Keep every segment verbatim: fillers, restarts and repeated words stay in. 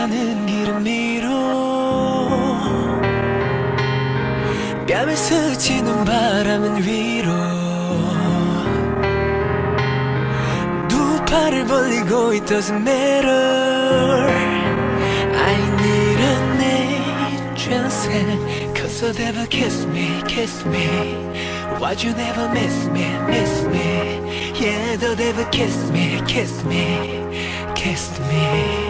가는 길은 위로 뺨을 스치는 바람은 위로 두 팔을 벌리고 it doesn't matter I need an angel hand Cause you'll never kiss me, kiss me Why'd you never miss me, miss me Yeah, they'll never kiss me, kiss me, kiss me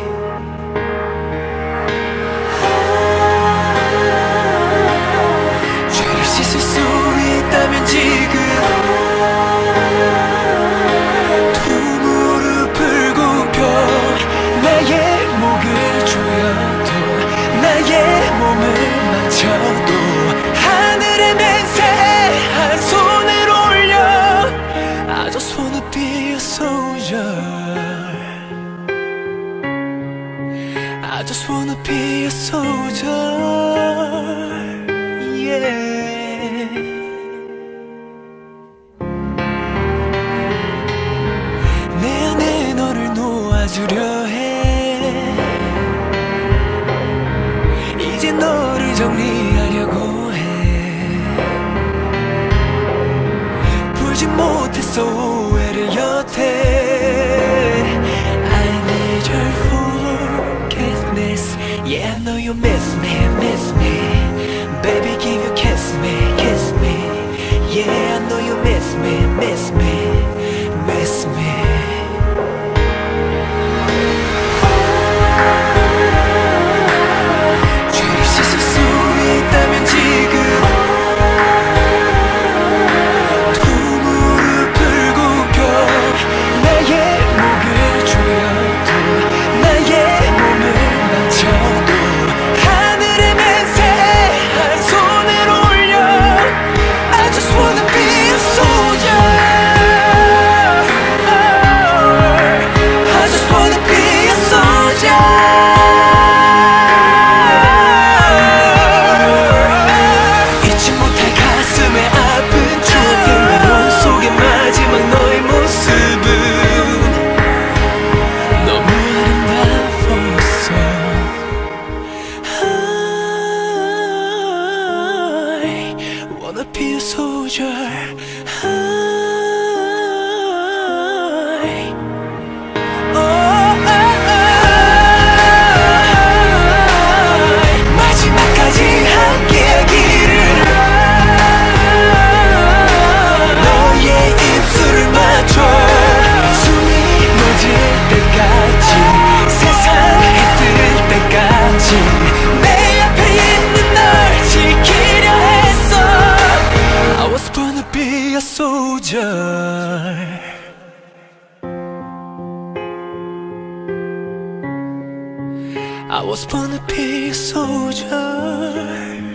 죄를 씻을 수 있다면 지금 두 무릎을 굽혀 나의 목을 조여도 나의 몸을 만져도 하늘에 맹세한 손을 올려 I just wanna be a soldier I just wanna be a soldier yeah 내 안에 너를 놓아주려 해 이제 너를 정리하려고 해 풀지 못했어 오해를 여태 I need your forgiveness Yeah I know you miss me, miss me Baby can you kiss me, kiss me Yeah I know you miss me, miss me, miss me Wanna be a soldier I, oh, oh, oh, 마지막까지 함께하기를 너의 입술을 맞춰 숨이 멎을 때까지 세상 해뜰 때까지 내 앞에 있는 널 지키려 했어 I was born to be a soldier I was born to be a soldier